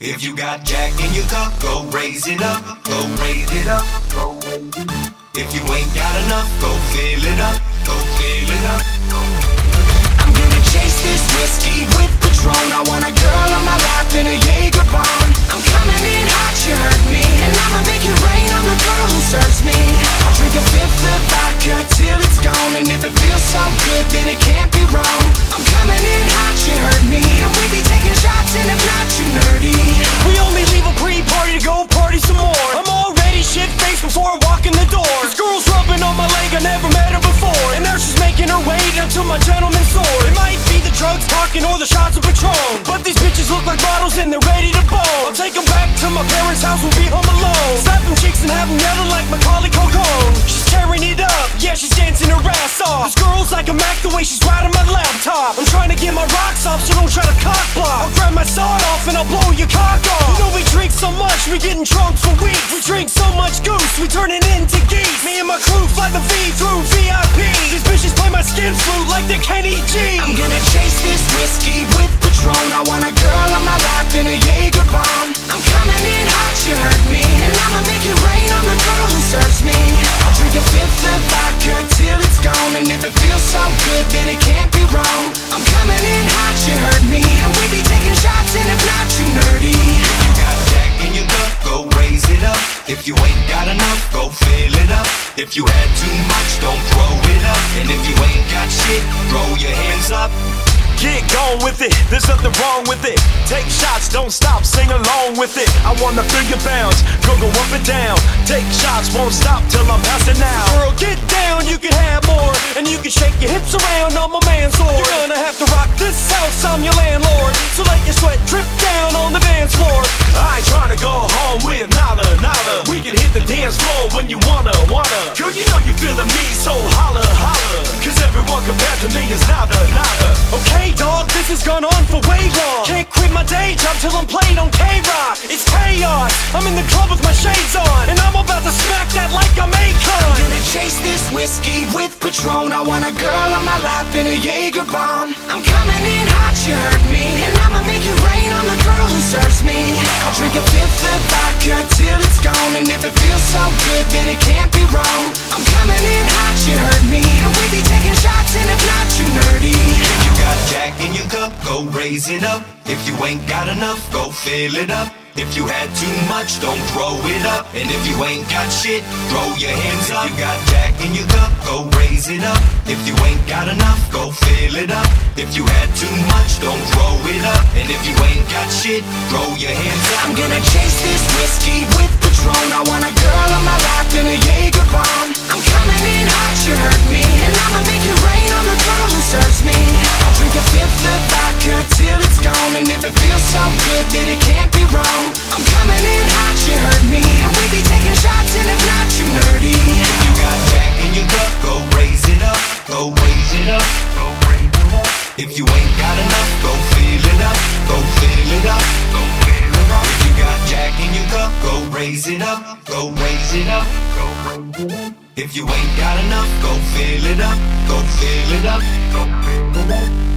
If you got Jack in your cup, go raise it up, go raise it up, go raise it up. If you ain't got enough, go fill it up, go fill it up. I'm gonna chase this whiskey with Patron. I want a girl on my lap in a Jaeger bomb. I'm coming in hot, you heard me, and I'ma make it rain on the girl who serves me. I'll drink a fifth of vodka till it's gone, and if it feels so good, then it can't be wrong. I'm coming in hot, you heard me, and we be taking shots, and if not, you nerdy. We only leave a pre-party to go party some more. I'm already shit-faced before I walk in the door. This girl's rubbing on my leg, I never met her before, and now she's making her way down to my gentleman's sword. It might be the drugs talking or the shots of Patron, but these bitches look like bottles and they're ready to bone. I'll take them back to my parents' house, we'll be home alone. Slap them cheeks and have them yelling like Macaulay Culkin. She's tearing it up, yeah, she's dancing her ass off. This girl's like a Mac the way she's riding my laptop. I'm trying to get my rocks off, so don't try to cock block. I'll grab my sawed off and I'll blow your cock off. You know we drink so much, we getting drunk for weeks. We drink so much goose, we turn it into geese. Me and my crew fly the V through VIP. These bitches play my skin flute like they're Kenny G. I'm gonna chase this whiskey with Patron. I want a girl on my lap in a Jaeger bomb. I'm coming in hot, you heard me, and I'ma make it rain on the girl who serves me. I'll drink a fifth of vodka till it's gone, and if it feels so good, then it can't be wrong. I'm coming in hot, you heard me, and we be taking shots, and if not, you nerdy. If you got Jack in your cup, go raise it up. If you ain't got enough, go fill it up. If you had too much, don't throw it up. And if you ain't got shit, throw your hands up. Get gone with it, there's nothing wrong with it. Take shots, don't stop, sing along with it. I wanna feel your bounce, go up and down. Take shots, won't stop till I'm passing out. Girl, get down, you can have more, and you can shake your hips around on my man's sword. You're gonna have to rock this house, I'm your landlord, so let your sweat drip down on the dance floor. I ain't trying to go home with nada, nada. We can hit the dance floor when you wanna. Girl, you know you feeling me, so holla, holla, cause everyone compared to me is nada, nada. Okay, dog, this has gone on for way long. Can't quit my day job till I'm playing on K-Rock. It's chaos, I'm in the club with my shades on, and I'm about to smack that like I'm Akon. I'm gonna chase this whiskey with Patron. I want a girl on my lap in a Jaeger bomb. I'm coming in hot, you heard me, and I'ma make it rain on the girl who serves me. I'll drink a fifth of vodka till it's gone, and if it feels so good, then it can't be wrong. I'm coming in hot, you heard me, and we be taking shots, and if not, you nerdy. If you got Jack in your cup, go raise it up. If you ain't got enough, go fill it up. If you had too much, don't throw it up. And if you ain't got shit, throw your hands up. If you got Jack in your cup, go raise it up. If you ain't got enough, go fill it up. If you had too much, don't throw it up. And if you ain't got shit, throw your hands up. I'm gonna chase this whiskey with Patron. I want a girl on my lap in a Jaeger bomb. I'm coming in hot, you heard me, and I'ma make it rain on the girl who serves me. I'll drink a fifth of vodka till it's gone, and if it feels so good, then it can't be wrong. I'm coming in hot, you heard me, and we be taking shots, and if not, you nerdy. If you got Jack in your cup, go raise it up, go raise it up, go raise it up. If you ain't got enough, go fill it up, go fill it up, go fill it up. If you got Jack in your cup, go raise it up, go raise it up, go raise it up. If you ain't got enough, go fill it up, go fill it up, go fill it up.